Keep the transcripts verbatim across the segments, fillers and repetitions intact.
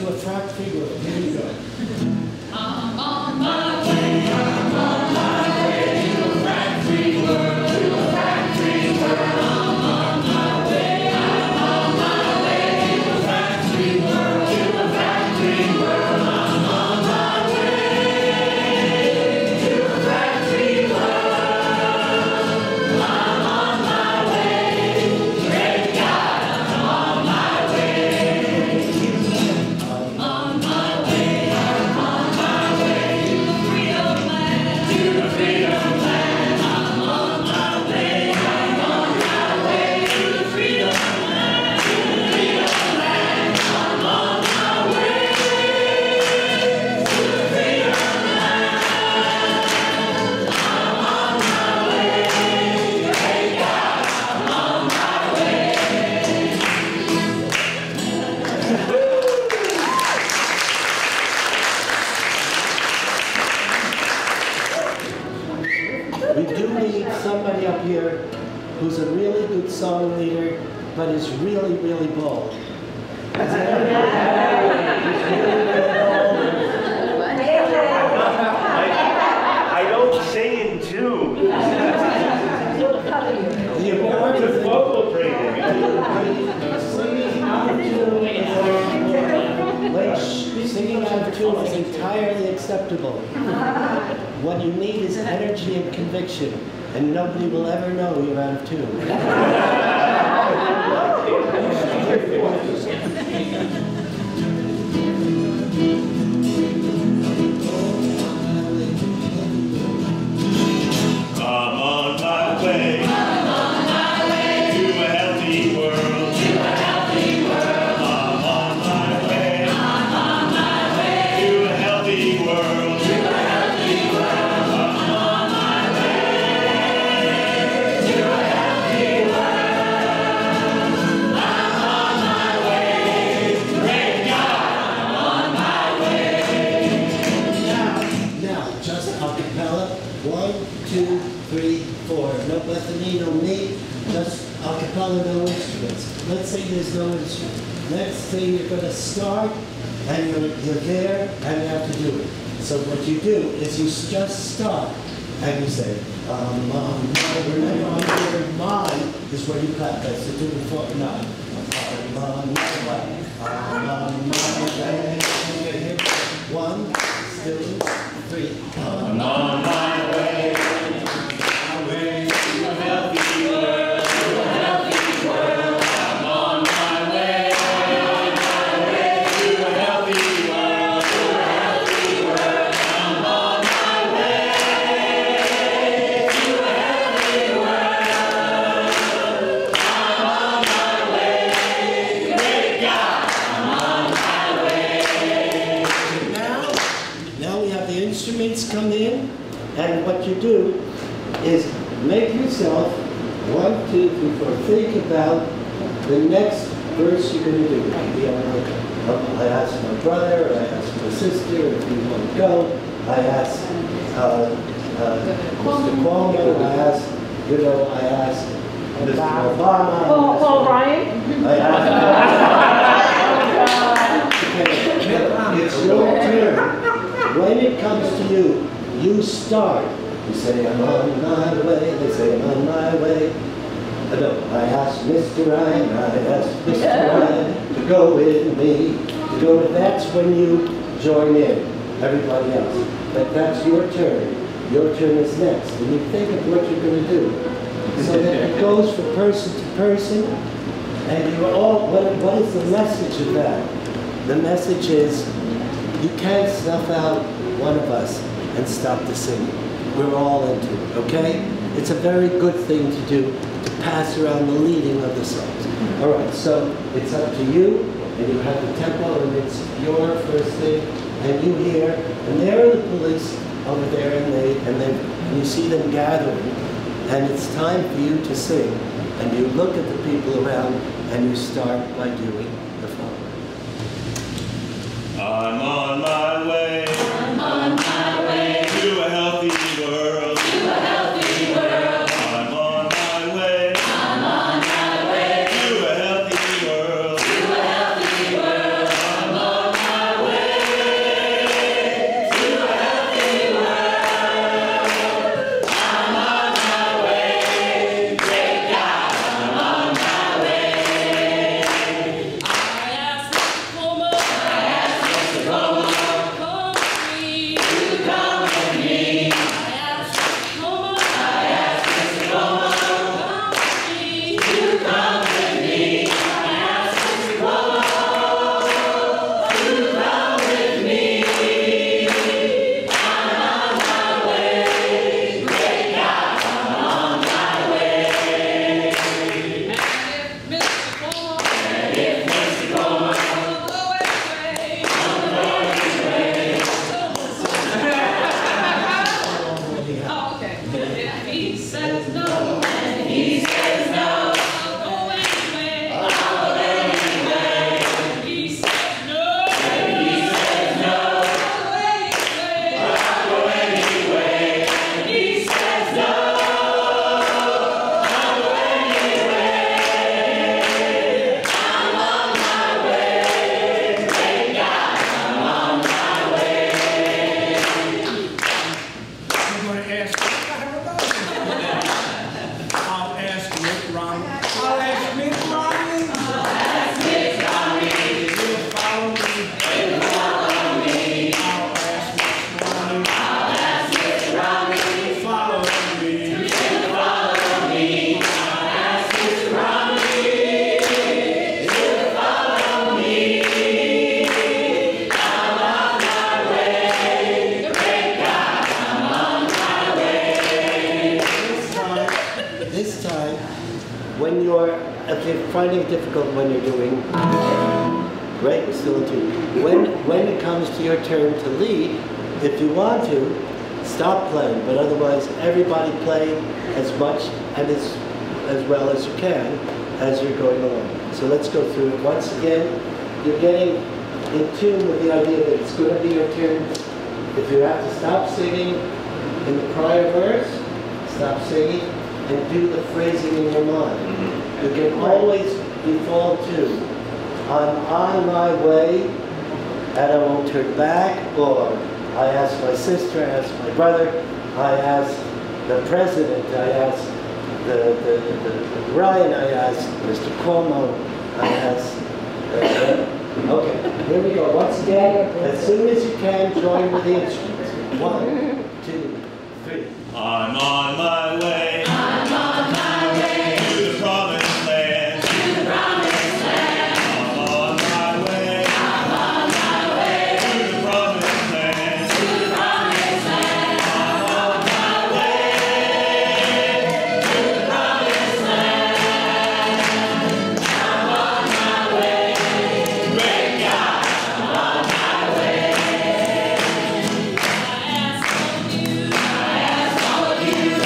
to a frack-free world. Here we go. I'm on my way, I'm on my way to a frack-free world, to a frack-free world. I'm on my way, I'm on my way to a frack-free world, to a frack-free world. I'm on my way to a frack-free world. I'm on my way, great God, I'm on my way. I'm on my way, I'm on my way to the freedom land, to the freedom land. I'm on my way, I'm on my way to the freedom land, to the freedom land. I'm on my way to the freedom land. I'm on my way, great God, I'm on my way. We do need somebody up here who's a really good song leader, but is really, really bold. Is there anybody who's really, really bold? I don't sing in tune. The importance of Vocal training. singing out of tune is- like, singing out of tune is entirely acceptable. What you need is energy and conviction, and nobody will ever know you're out of tune. I'm on my way. I'm on my way to a healthy world. To a healthy world. I'm on my way. I'm on my way to a healthy world. To a healthy world. I'm on my way to a healthy world. I'm on my way. Great God, I'm on my way. Now, now, just a cappella. One, two, three, four. No Bethany, no me. Just a cappella, no instruments. Let's say there's no instrument. Let's say you're going to start, and you're, you're there, and you have to do it. So what you do is you s- just start, and you say, um, um, remember on the word mine is where you clap. That's the two before nine. Um, um, um, um, um, one, two, three. I'm on my way. My way to a healthy world. To a healthy world. I'm on my way. On my way to a healthy world. To a healthy world. I'm on my way to a healthy world. I'm on my way. Great God, I'm on my way. Now, now we have the instruments come in, and what you do is make yourself one, two, three, four. Think about the next verse you're going to do. You know, like, I asked my brother, I asked my sister if you want to go. I asked uh, uh, Mister Cuomo. I asked, you know, I asked Mister Obama. Paul, Paul Ryan? I asked. Okay, it's your turn. When it comes to you, you start. You say, I'm on my way. They say, I'm on my way. I know. I asked Mister Ryan, I asked Mister Ryan to go with me. To go with, that's when you join in, everybody else. But that's your turn. Your turn is next. And you think of what you're going to do. So that it goes from person to person. And you're all, what, what is the message of that? The message is, you can't snuff out one of us and stop the singing. We're all into it, okay? It's a very good thing to do, to pass around the leading of the songs. All right, so it's up to you, and you have the tempo, and it's your first thing, and you hear, and there are the police over there, and they, and they, and you see them gathering, and it's time for you to sing, and you look at the people around, and you start by doing the following. I'm on my way. I'm on my way To a healthy world. to a healthy world. I'm on my way. I'm on my way To a healthy world. to a healthy world. I'm on my finding it difficult when you're doing, right, we're still in tune. When, when it comes to your turn to lead, if you want to, stop playing, but otherwise everybody play as much and as, as well as you can as you're going along. So let's go through it. Once again, you're getting in tune with the idea that it's going to be your turn. If you have to stop singing in the prior verse, stop singing and do the phrasing in your mind. You can always default to, I'm on my way and I won't turn back, or I asked my sister, I asked my brother, I asked the president, I asked the, the, the, the Ryan, I asked Mister Cuomo, I asked, uh, okay, here we go. Once again, as soon as you can, join with the instruments. One, two, three. I'm on my way. I'm on my way to the promised land. To the promised land. I'm on my way. I'm on my way to the promised land. To the promised land. I'm on my way to the promised land. I'm on my way. Great God, I'm on my way. I ask of you. I ask all of you.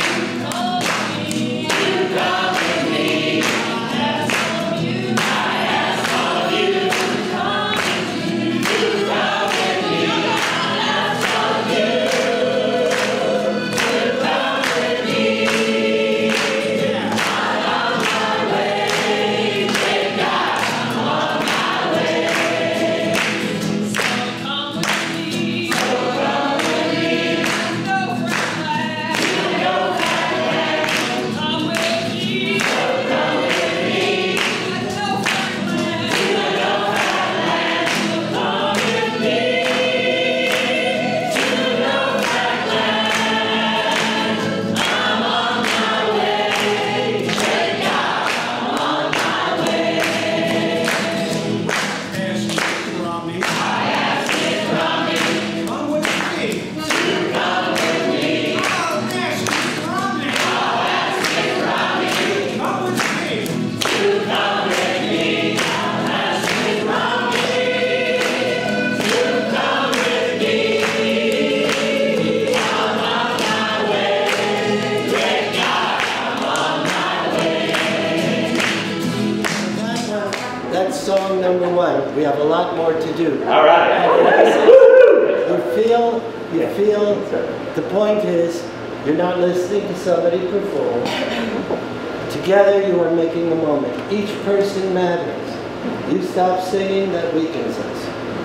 Song number one. We have a lot more to do. All right. You feel, you feel, the point is, you're not listening to somebody perform. Together you are making a moment. Each person matters. You stop singing, that weakens us.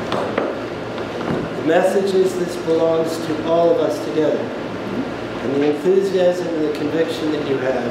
The message is this belongs to all of us together. And the enthusiasm and the conviction that you have,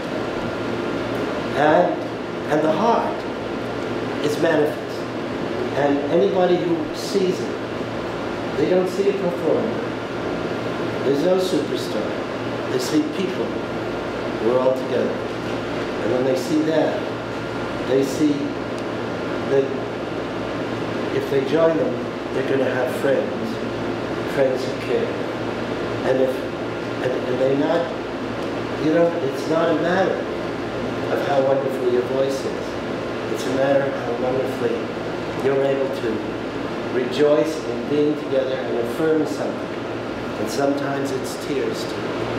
and, and the heart, is manifest. And anybody who sees it, they don't see a performer. There's no superstar. They see people. We're all together. And when they see that, they see that if they join them, they're going to have friends, friends who care. And if and, and they not, you know, it's not a matter of how wonderful your voice is. It's a matter of how wonderfully you're able to rejoice in being together and affirm something. And sometimes it's tears too.